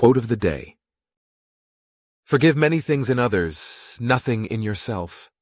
Quote of the day. Forgive many things in others, nothing in yourself.